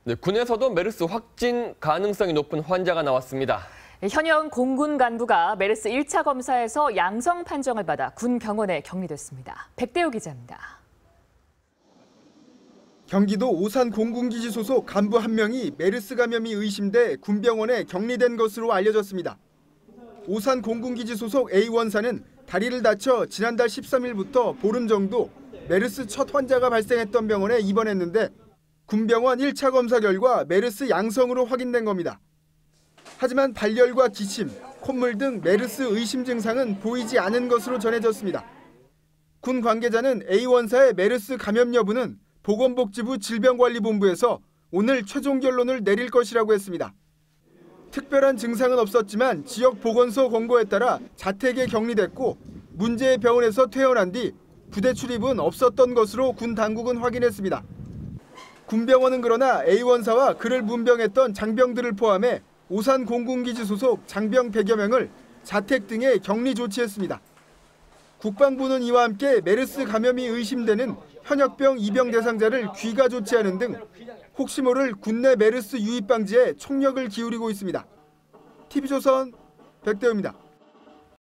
네, 군에서도 메르스 확진 가능성이 높은 환자가 나왔습니다. 현역 공군 간부가 메르스 1차 검사에서 양성 판정을 받아 군 병원에 격리됐습니다. 백대호 기자입니다. 경기도 오산 공군기지 소속 간부 한 명이 메르스 감염이 의심돼 군병원에 격리된 것으로 알려졌습니다. 오산 공군기지 소속 A원사는 다리를 다쳐 지난달 13일부터 보름 정도 메르스 첫 환자가 발생했던 병원에 입원했는데 군병원 1차 검사 결과 메르스 양성으로 확인된 겁니다. 하지만 발열과 기침, 콧물 등 메르스 의심 증상은 보이지 않은 것으로 전해졌습니다. 군 관계자는 A원사의 메르스 감염 여부는 보건복지부 질병관리본부에서 오늘 최종 결론을 내릴 것이라고 했습니다. 특별한 증상은 없었지만 지역 보건소 권고에 따라 자택에 격리됐고 문제의 병원에서 퇴원한 뒤 부대 출입은 없었던 것으로 군 당국은 확인했습니다. 군병원은 그러나 A원사와 그를 문병했던 장병들을 포함해 오산 공군기지 소속 장병 100여 명을 자택 등에 격리 조치했습니다. 국방부는 이와 함께 메르스 감염이 의심되는 현역병 입영 대상자를 귀가 조치하는 등 혹시 모를 국내 메르스 유입 방지에 총력을 기울이고 있습니다. TV조선 백대호입니다.